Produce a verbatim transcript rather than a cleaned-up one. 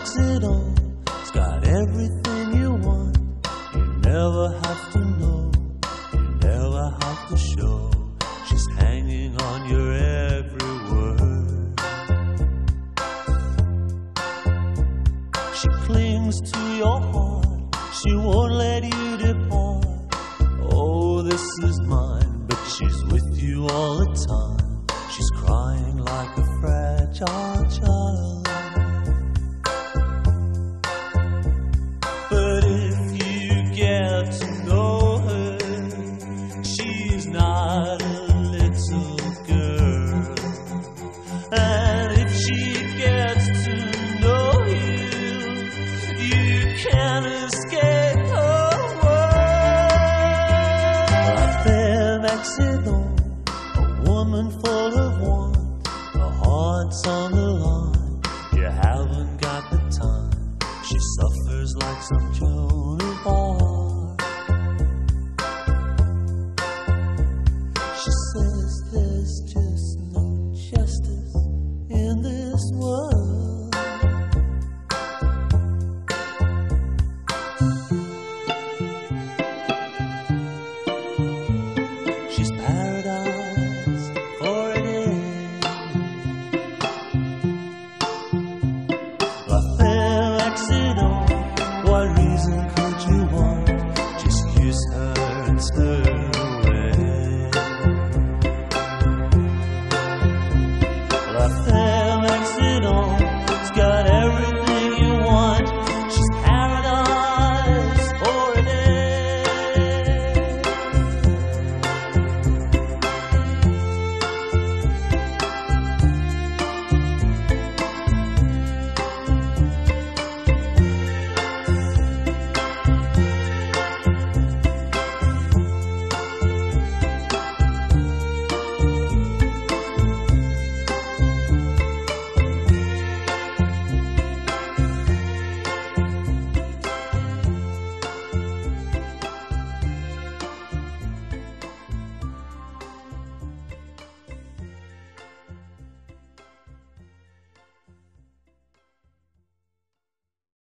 accident. It's got everything you want. You never have to know. You never have to show. She's hanging on your every word. She clings to your heart. She won't let you depart. Oh, this is mine, but she's with you all the time. She's crying like a fragile child. But if you get to know her, she's not a little girl. And if she gets to know you, you can't escape her world. Life an accident, a woman full of want, her heart's on the line, you haven't got the time. She suffers like some Joan of Arc.